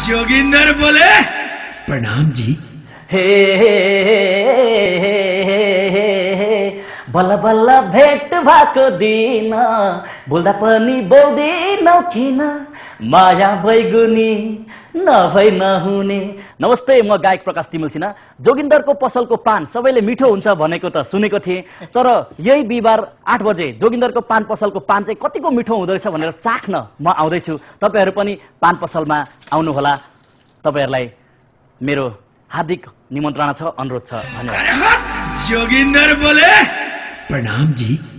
जोगिंदर बोले प्रणाम जी। हे बल्ल बल्ल भेट भएको दिन बोल्दा पनि बोल्दिनौ किन माया बैगुनी नभई नहुने। नमस्ते, म गायक प्रकाश तिमल सिन्हा। जोगिन्दरको पसलको पान सबैले मिठो हुन्छ भनेको त सुनेको थिएँ, तर यही बिहिबार 8 बजे जोगिन्दरको पान पसलको पान चाहिँ कतिको मिठो हुँदो रहेछ भनेर चाख्न म आउँदैछु। तपाईहरू पनि पान पसलमा आउनुहोला। तपाईहरूलाई मेरो हार्दिक निमन्त्रणा छ, अनुरोध छ। धन्यवाद। जोगिंदर बोले प्रणाम जी।